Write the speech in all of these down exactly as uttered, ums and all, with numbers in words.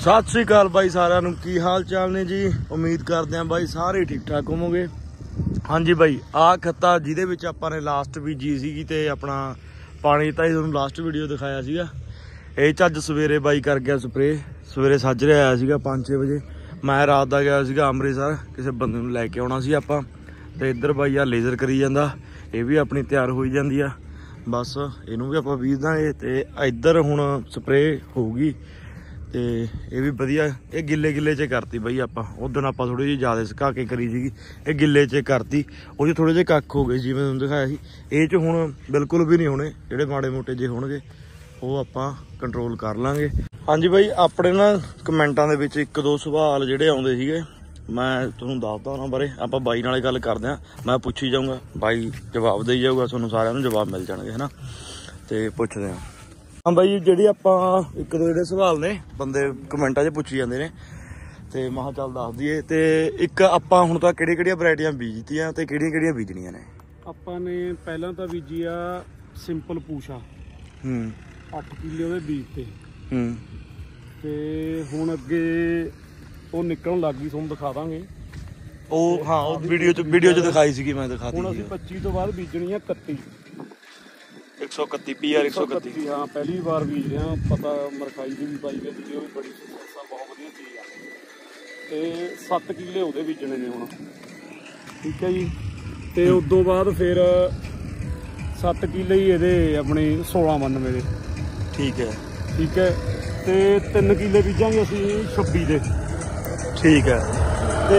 सत श्री अकाल बाई सारिਆਂ ਨੂੰ की हाल चाल ने जी। उम्मीद करते हैं बाई सारे ठीक ठाक होवोगे। हाँ जी बाई आ खत्ता जिहदे विच आपां ने लास्ट बीजी सीगी ते अपना पानी तां तुहानूं लास्ट वीडियो दिखाया सीगा। ਇਹ ਚ ਅੱਜ सवेरे बाई कर गया स्प्रे। सवेरे साजरे आया सीगा पाँच छे बजे। मैं रात दा गया सीगा अमृतसर किसी बंदे नूं लैके आउणा सी आपां ते इधर बाई आ लेजर करी जांदा। ये भी अपनी तैयार होई जांदी आ, बस इनू भी आपां बीज दांगे ते इधर हुण स्प्रे होऊगी ते ये भी वधिया। ये गिले गिले च करती बई आपां उस दिन आपां थोड़ी जी ज़्यादा सुका के करी सीगी। ये गिले च करती वो थोड़े जे कक्ख हो गए जिवें तुहानूं दिखाया सी। ये च हुण बिल्कुल भी नहीं होने, जिहड़े माड़े मोटे जे होणगे वो आपां कंट्रोल कर लांगे। हाँ जी बई अपने ना कमेंटां दे विच एक दो सवाल जिहड़े आउंदे सीगे मैं तुहानूं दसदा उन्हां बारे। आपां बाई नाल गल करदे आं, मैं पुछी जाऊँगा बाई जवाब देई जाऊगा, तुहानूं सारिआं नूं जवाब मिल जाणगे है ना। ते पुछदे आं हाँ बई जी आपां एक दो जिहड़े सवाल ने बंदे कमेंटां 'च पुछी जांदे ने ते मैं चल दस दईए। ते एक आपां हुण तां किहड़ियां किहड़ियां वैरायटियां बीजतियां ते किहड़ियां किहड़ियां बीजणियां ने। आपां ने पहलां तां बीजी आ सिंपल पूछा हूँ अठ किले ਉਹਦੇ बीज ते हूँ ते हुण अगे ਉਹ ਨਿਕਲਣ ਲੱਗ ਗਈ, ਤੁਹਾਨੂੰ ਦਿਖਾ ਦਾਂਗੇ ਉਹ। ਹਾਂ ਉਹ ਵੀਡੀਓ 'ਚ ਵੀਡੀਓ 'ਚ ਦਿਖਾਈ ਸੀਗੀ ਮੈਂ ਦਿਖਾਤੀ। ਹੁਣ ਅਸੀਂ ਪੱਚੀ ਤੋਂ ਬਾਅਦ ਬੀਜਣੀ ਆ ਇਕੱਤੀ एक सौ इकत्ती पी आर एक सौ इकत्ती। हाँ पहली बार बीज रहे हैं। पता मरखाई की भी पाई है वीडियो भी बड़ी सक्सेस, बहुत वधिया चीज़ है। तो सत्त किले ਉਹਦੇ बीजने ने हुण, ठीक है जी। तो उदों बाद फिर सत्त किले ही ये अपने सोलह बानवे दे, ठीक है ठीक है। तो तीन किले बीजांगे असीं छब्बी दे, ठीक है। तो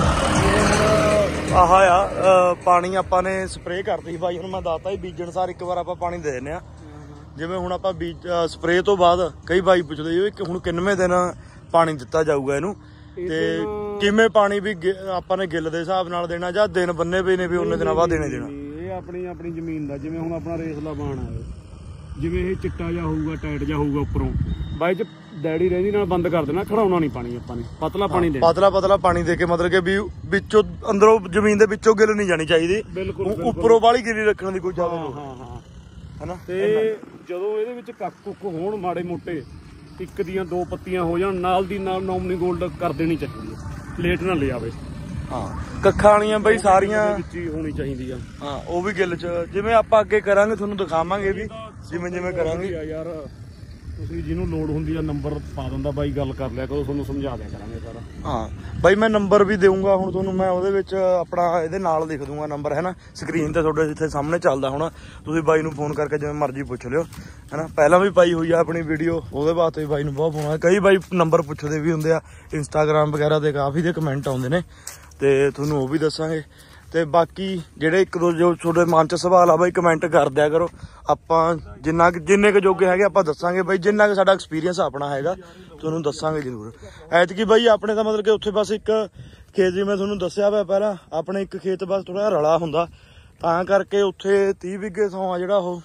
आह आ पानी आपां ने स्प्रे करती भाई। हुण मैं दसता ही बीजण सार एक बार आपां पानी दे दिंदे आ। जिवें हुण आपां बीज स्प्रे तो बाद कई भाई पुछदे जी कि हुण किन्नवें दिन पानी दिता जाऊगा इनू ते किवें पानी भी आपां ने गिल दे हिसाब नाल देना जां दिन बन्ने पे ने भी उन्ने दिनां बाद देने देना। ये अपनी अपनी जमीन दा जिवें हुण अपना रेसला बाण है, जिवें ये चिट्टा जा होऊगा टाइट जा होऊगा उपरों बाई च डैडी रहिंदी नाल बंद कर देना, खड़ाउणा नहीं पानी आपां ने, पतला पानी देना, पतला पतला पानी दे के मतलब कि भी विचों अंदरों जमीन दे विचों गिल नहीं जानी चाहिदी, उपरों वाली गिली रखण दी कोई ज़्यादा हाँ हाँ हाँ है ना। ते जदों इहदे विच कक्क कुक्क होण माड़े मोटे एक दियां दो पत्तियां हो जाण नाल दी नाल नॉमनी गोल्ड कर देनी चाहिदी है, लेट ना ले आवे। हाँ कक्खां वालियां बई सारियां विच ही होनी चाहिदी आ। हाँ वो भी गिल च जिवें आपां अगे करांगे तुहानूं दिखावांगे भी जिवें जिवें करांगे यार। ਤੁਸੀਂ ਜਿਹਨੂੰ ਲੋੜ ਹੁੰਦੀ ਆ ਨੰਬਰ ਪਾ ਦਿੰਦਾ ਬਾਈ, ਗੱਲ ਕਰ ਲਿਆ ਕਰੋ, ਤੁਹਾਨੂੰ ਸਮਝਾ ਦਿਆ ਕਰਾਂਗੇ ਸਾਰਾ। ਹਾਂ ਬਾਈ ਮੈਂ ਨੰਬਰ ਵੀ ਦੇਊਂਗਾ ਹੁਣ ਤੁਹਾਨੂੰ, ਮੈਂ ਉਹਦੇ ਵਿੱਚ ਆਪਣਾ ਇਹਦੇ ਨਾਲ ਲਿਖ ਦੂੰਗਾ ਨੰਬਰ ਹੈ ਨਾ, ਸਕਰੀਨ ਤੇ ਤੁਹਾਡੇ ਜਿੱਥੇ ਸਾਹਮਣੇ ਚੱਲਦਾ ਹੋਣਾ। ਤੁਸੀਂ ਬਾਈ ਨੂੰ ਫੋਨ ਕਰਕੇ ਜਿਵੇਂ ਮਰਜ਼ੀ ਪੁੱਛ ਲਿਓ ਹੈ ਨਾ। ਪਹਿਲਾਂ ਵੀ ਪਾਈ ਹੋਈ ਆ ਆਪਣੀ ਵੀਡੀਓ, ਉਹਦੇ ਵਾਸਤੇ ਵੀ ਬਾਈ ਨੂੰ ਬਹੁਤ ਫੋਨ ਆਇਆ। ਕਈ ਬਾਈ ਨੰਬਰ ਪੁੱਛਦੇ ਵੀ ਹੁੰਦੇ ਆ ਇੰਸਟਾਗ੍ਰਾਮ ਵਗੈਰਾ ਤੇ, ਕਾਫੀ ਦੇ ਕਮੈਂਟ ਆਉਂਦੇ ਨੇ ਤੇ ਤੁਹਾਨੂੰ ਉਹ ਵੀ ਦੱਸਾਂਗੇ। ਤੇ ਬਾਕੀ ਜਿਹੜੇ ਇੱਕ ਦੋ ਜੋ ਤੁਹਾਡੇ ਮਨ 'ਚ ਸਵਾਲ ਆ ਬਾਈ ਕਮੈਂਟ ਕਰ ਦਿਆ ਕਰੋ, ਆਪਾਂ ਜਿੰਨਾ ਜਿੰਨੇ ਕੁ ਜੋਗੇ ਹੈਗੇ ਆਪਾਂ ਦੱਸਾਂਗੇ ਬਾਈ। ਜਿੰਨਾ ਕੁ ਸਾਡਾ ਐਕਸਪੀਰੀਅੰਸ ਆਪਣਾ ਹੈਗਾ ਤੁਹਾਨੂੰ ਦੱਸਾਂਗੇ ਜ਼ਰੂਰ। ਐਤਕੀ ਬਾਈ ਆਪਣੇ ਤਾਂ ਮਤਲਬ ਕਿ ਉੱਥੇ ਬਸ ਇੱਕ ਖੇਤ ਜਿਵੇਂ ਤੁਹਾਨੂੰ ਦੱਸਿਆ ਵਾ ਪਹਿਲਾਂ, ਆਪਣੇ ਇੱਕ ਖੇਤ ਬਸ ਥੋੜਾ ਜਿਹਾ ਰਲਾ ਹੁੰਦਾ ਤਾਂ ਕਰਕੇ ਉੱਥੇ ਤੀਹ ਵਿਗੇ ਥਾਂ ਆ ਜਿਹੜਾ ਉਹ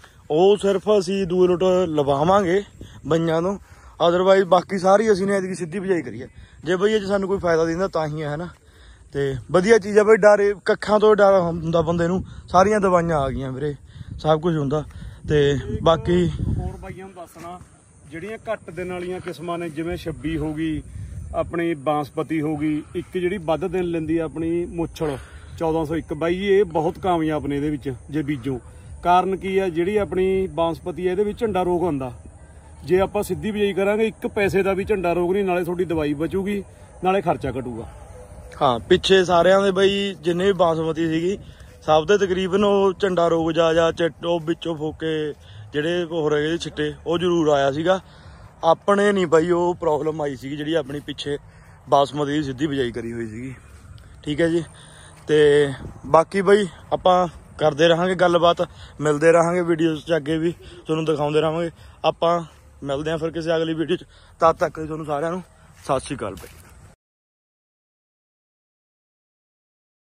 ਉਹ ਸਿਰਫ ਅਸੀਂ ਦੂਏ ਲੁੱਟ ਲਵਾਵਾਂਗੇ ਬਈਆਂ ਤੋਂ। ਅਦਰਵਾਈਜ਼ ਬਾਕੀ ਸਾਰੀ ਅਸੀਂ ਨੇ ਐਤਕੀ ਸਿੱਧੀ ਬਿਜਾਈ ਕਰੀ ਹੈ। ਜੇ ਬਈ ਇਹ 'ਚ ਸਾਨੂੰ ਕੋਈ ਫਾਇਦਾ ਦਿੰਦਾ ਤਾਂ ਹੀ ਹੈ ਨਾ। ਤੇ ਵਧੀਆ ਚੀਜ਼ ਆ ਬਈ, ਡਰ ਕੱਖਾਂ ਤੋਂ ਡਰ ਹੁੰਦਾ ਬੰਦੇ ਨੂੰ, ਸਾਰੀਆਂ ਦਵਾਈਆਂ ਆ ਗਈਆਂ ਵੀਰੇ, ਸਭ ਕੁਝ ਹੁੰਦਾ। ਤੇ ਬਾਕੀ ਹੋਰ ਬਾਈਆਂ ਨੂੰ ਦੱਸਣਾ ਜਿਹੜੀਆਂ ਘੱਟ ਦਿਨ ਵਾਲੀਆਂ ਕਿਸਮਾਂ ਨੇ, ਜਿਵੇਂ ਛੱਬੀ ਹੋ ਗਈ, ਆਪਣੀ ਬਾਂਸਪਤੀ ਹੋ ਗਈ, ਇੱਕ ਜਿਹੜੀ ਵੱਧ ਦਿਨ ਲੈਂਦੀ ਆ ਆਪਣੀ ਮੁੱਛਲ ਚੌਦਾਂ ਸੌ ਇੱਕ ਬਾਈ, ਇਹ ਬਹੁਤ ਕਾਮਯਾਬ ਨੇ ਇਹਦੇ ਵਿੱਚ ਜੇ ਬੀਜੋ। ਕਾਰਨ ਕੀ ਆ, ਜਿਹੜੀ ਆਪਣੀ ਬਾਂਸਪਤੀ ਆ ਇਹਦੇ ਵਿੱਚ ਝੰਡਾ ਰੋਗ ਹੁੰਦਾ। ਜੇ ਆਪਾਂ ਸਿੱਧੀ ਬਿਜਾਈ ਕਰਾਂਗੇ ਇੱਕ ਪੈਸੇ ਦਾ ਵੀ ਝੰਡਾ ਰੋਗ ਨਹੀਂ, ਨਾਲੇ ਤੁਹਾਡੀ ਦਵਾਈ ਬਚੂਗੀ ਨਾਲੇ ਖਰਚਾ ਘਟੂਗਾ। ਹਾਂ ਪਿੱਛੇ ਸਾਰਿਆਂ ਦੇ ਬਈ ਜਿੰਨੇ ਵੀ ਬਾਸਮਤੀ ਸੀਗੀ ਸਭ ਦੇ ਤਕਰੀਬਨ ਉਹ ਝੰਡਾ ਰੋਗ ਜਾ ਜਾਂ ਚਿੱਟ ਉਹ ਵਿੱਚੋਂ ਫੋਕੇ ਜਿਹੜੇ ਹੋ ਰਹੇ ਛਿੱਟੇ ਉਹ ਜ਼ਰੂਰ ਆਇਆ ਸੀਗਾ। ਆਪਣੇ ਨਹੀਂ ਬਈ ਉਹ ਪ੍ਰੋਬਲਮ ਆਈ ਸੀਗੀ ਜਿਹੜੀ ਆਪਣੀ ਪਿੱਛੇ ਬਾਸਮਤੀ ਦੀ ਸਿੱਧੀ ਬਿਜਾਈ ਕਰੀ ਹੋਈ ਸੀਗੀ, ਠੀਕ ਹੈ ਜੀ। ਤੇ ਬਾਕੀ ਬਈ ਆਪਾਂ ਕਰਦੇ ਰਹਾਂਗੇ ਗੱਲਬਾਤ, ਮਿਲਦੇ ਰਹਾਂਗੇ ਵੀਡੀਓਜ਼ 'ਚ ਅੱਗੇ ਵੀ ਤੁਹਾਨੂੰ ਦਿਖਾਉਂਦੇ ਰਹਾਂਗੇ। ਆਪਾਂ ਮਿਲਦੇ ਹਾਂ ਫਿਰ ਕਿਸੇ ਅਗਲੀ ਵੀਡੀਓ 'ਚ, ਤਦ ਤੱਕ ਤੁਹਾਨੂੰ ਸਾਰਿਆਂ ਨੂੰ ਸਤਿ ਸ਼੍ਰੀ ਅਕਾਲ ਬਈ।